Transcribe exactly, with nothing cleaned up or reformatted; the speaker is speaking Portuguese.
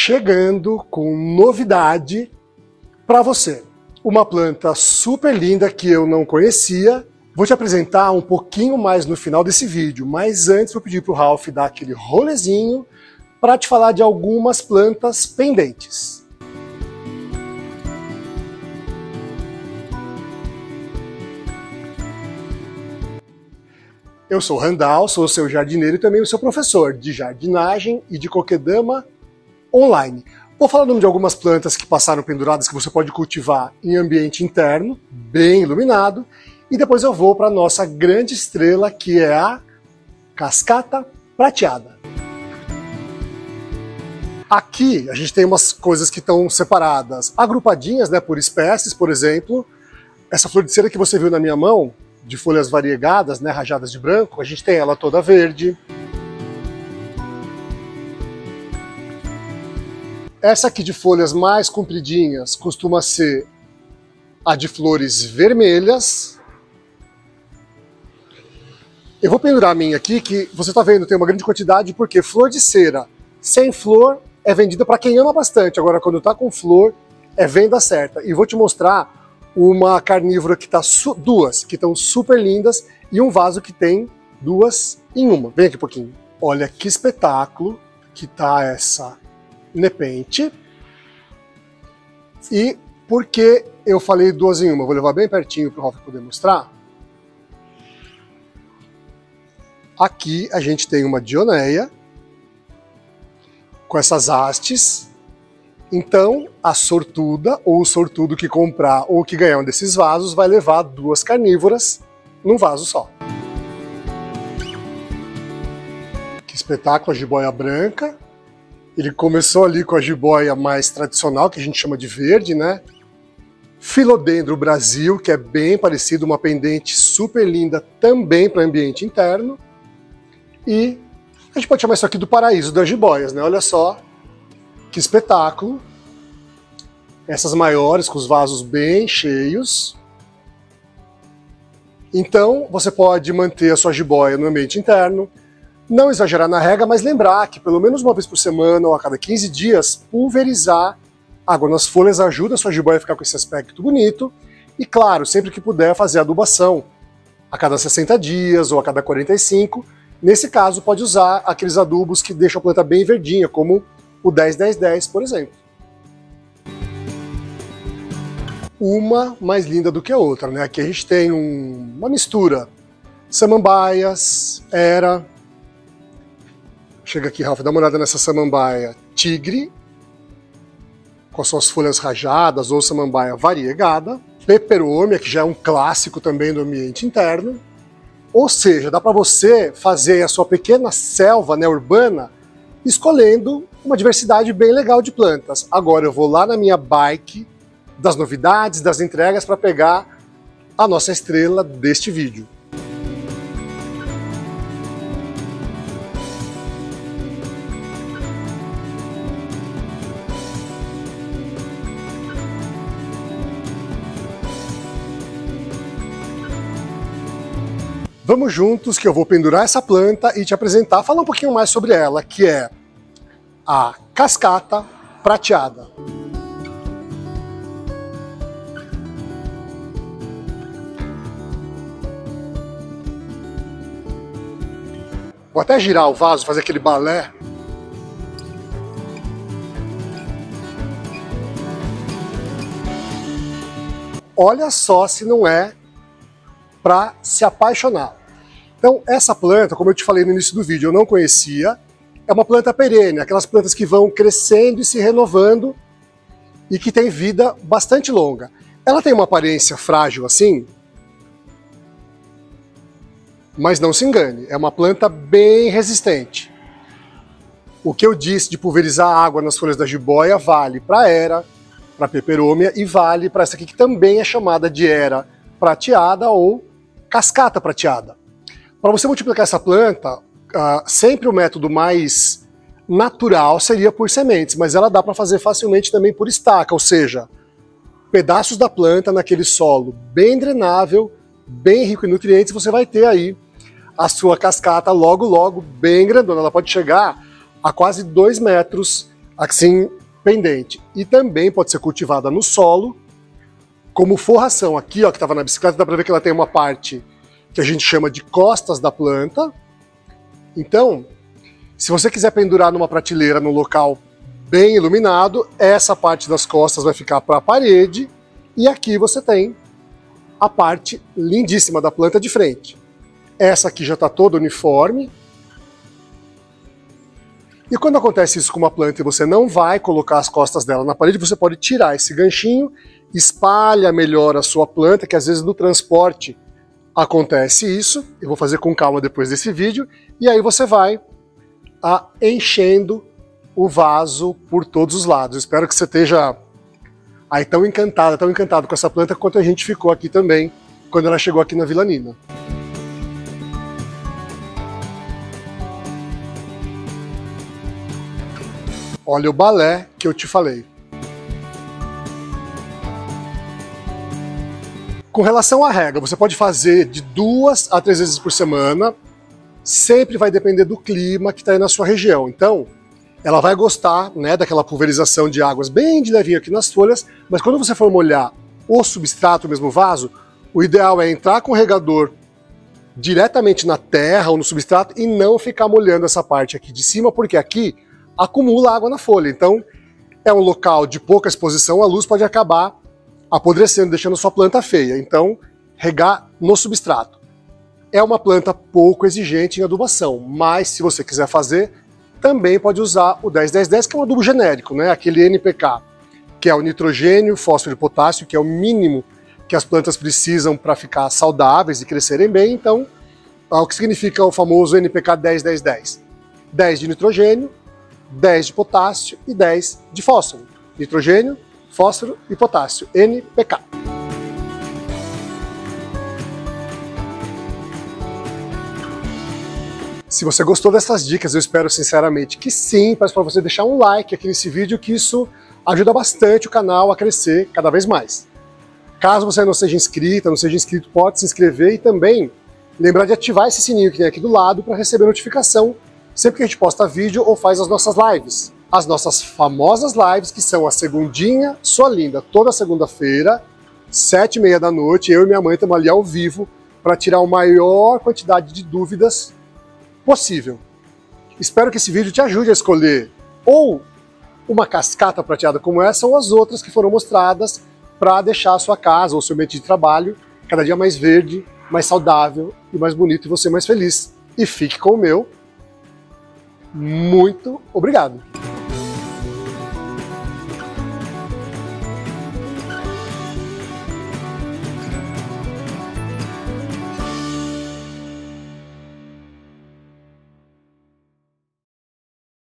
chegando com novidade para você. Uma planta super linda que eu não conhecia. Vou te apresentar um pouquinho mais no final desse vídeo, mas antes vou pedir para o Ralph dar aquele rolezinho para te falar de algumas plantas pendentes. Eu sou o Randall, sou o seu jardineiro e também o seu professor de jardinagem e de kokedama online. Vou falar o nome de algumas plantas que passaram penduradas que você pode cultivar em ambiente interno, bem iluminado, e depois eu vou para a nossa grande estrela, que é a cascata prateada. Aqui a gente tem umas coisas que estão separadas, agrupadinhas, né, por espécies, por exemplo. Essa flor de cera que você viu na minha mão, de folhas variegadas, né, rajadas de branco, a gente tem ela toda verde. Essa aqui de folhas mais compridinhas costuma ser a de flores vermelhas. Eu vou pendurar a minha aqui, que você está vendo, tem uma grande quantidade, porque flor de cera sem flor é vendida para quem ama bastante. Agora, quando está com flor, é venda certa. E vou te mostrar uma carnívora que está, duas, que estão super lindas, e um vaso que tem duas em uma. Vem aqui um pouquinho. Olha que espetáculo que tá essa nepente. E por que eu falei duas em uma? Vou levar bem pertinho para o Ralph poder mostrar. Aqui a gente tem uma dioneia com essas hastes. Então, a sortuda ou o sortudo que comprar ou que ganhar um desses vasos vai levar duas carnívoras num vaso só. Que espetáculo, a jiboia branca. Ele começou ali com a jiboia mais tradicional, que a gente chama de verde, né? Philodendron Brasil, que é bem parecido, uma pendente super linda também para ambiente interno. E a gente pode chamar isso aqui do paraíso das jiboias, né? Olha só. Que espetáculo! Essas maiores, com os vasos bem cheios. Então, você pode manter a sua jiboia no ambiente interno, não exagerar na rega, mas lembrar que pelo menos uma vez por semana ou a cada quinze dias, pulverizar água nas folhas ajuda a sua jiboia a ficar com esse aspecto bonito. E claro, sempre que puder, fazer adubação a cada sessenta dias ou a cada quarenta e cinco. Nesse caso, pode usar aqueles adubos que deixam a planta bem verdinha, como o dez dez dez, por exemplo. Uma mais linda do que a outra, né? Aqui a gente tem um, uma mistura. Samambaias, era... Chega aqui, Ralph, dá uma olhada nessa samambaia tigre, com as suas folhas rajadas, ou samambaia variegada. Peperômia, que já é um clássico também do ambiente interno. Ou seja, dá para você fazer a sua pequena selva, né, urbana, escolhendo uma diversidade bem legal de plantas. Agora eu vou lá na minha bike das novidades, das entregas, para pegar a nossa estrela deste vídeo. Vamos juntos que eu vou pendurar essa planta e te apresentar, falar um pouquinho mais sobre ela, que é a cascata prateada. Vou até girar o vaso, fazer aquele balé. Olha só se não é para se apaixonar. Então, essa planta, como eu te falei no início do vídeo, eu não conhecia. É uma planta perene, aquelas plantas que vão crescendo e se renovando e que tem vida bastante longa. Ela tem uma aparência frágil assim, mas não se engane, é uma planta bem resistente. O que eu disse de pulverizar água nas folhas da jiboia vale para era, para peperômia e vale para essa aqui que também é chamada de era prateada ou cascata prateada. Para você multiplicar essa planta, Uh, sempre o método mais natural seria por sementes, mas ela dá para fazer facilmente também por estaca, ou seja, pedaços da planta naquele solo bem drenável, bem rico em nutrientes, você vai ter aí a sua cascata logo logo bem grandona. Ela pode chegar a quase dois metros assim, pendente. E também pode ser cultivada no solo, como forração. Aqui, ó, que estava na bicicleta, dá para ver que ela tem uma parte que a gente chama de costas da planta. Então, se você quiser pendurar numa prateleira num local bem iluminado, essa parte das costas vai ficar para a parede, e aqui você tem a parte lindíssima da planta de frente. Essa aqui já está toda uniforme. E quando acontece isso com uma planta e você não vai colocar as costas dela na parede, você pode tirar esse ganchinho, espalha melhor a sua planta, que às vezes no transporte acontece isso. Eu vou fazer com calma depois desse vídeo. E aí você vai a, enchendo o vaso por todos os lados. Espero que você esteja aí tão encantada, tão encantado com essa planta quanto a gente ficou aqui também, quando ela chegou aqui na Vila Nina. Olha o balé que eu te falei. Com relação à rega, você pode fazer de duas a três vezes por semana, sempre vai depender do clima que está aí na sua região. Então, ela vai gostar, né, daquela pulverização de águas bem de levinho aqui nas folhas, mas quando você for molhar o substrato, o mesmo vaso, o ideal é entrar com o regador diretamente na terra ou no substrato e não ficar molhando essa parte aqui de cima, porque aqui acumula água na folha. Então, é um local de pouca exposição, a luz pode acabar apodrecendo, deixando sua planta feia. Então, regar no substrato. É uma planta pouco exigente em adubação, mas se você quiser fazer, também pode usar o dez dez dez, que é um adubo genérico, né? Aquele N P K, que é o nitrogênio, fósforo e potássio, que é o mínimo que as plantas precisam para ficar saudáveis e crescerem bem. Então, o que significa o famoso N P K dez dez dez? dez de nitrogênio, dez de potássio e dez de fósforo. Nitrogênio, fósforo e potássio, N P K. Se você gostou dessas dicas, eu espero sinceramente que sim. Peço para você deixar um like aqui nesse vídeo, que isso ajuda bastante o canal a crescer cada vez mais. Caso você não seja inscrita, não seja inscrito, pode se inscrever e também lembrar de ativar esse sininho que tem aqui do lado para receber notificação sempre que a gente posta vídeo ou faz as nossas lives. As nossas famosas lives, que são a Segundinha Sua Linda, toda segunda-feira, sete e meia da noite, eu e minha mãe estamos ali ao vivo para tirar a maior quantidade de dúvidas possível. Espero que esse vídeo te ajude a escolher ou uma cascata prateada como essa ou as outras que foram mostradas para deixar a sua casa ou seu ambiente de trabalho cada dia mais verde, mais saudável e mais bonito, e você mais feliz. E fique com o meu muito obrigado!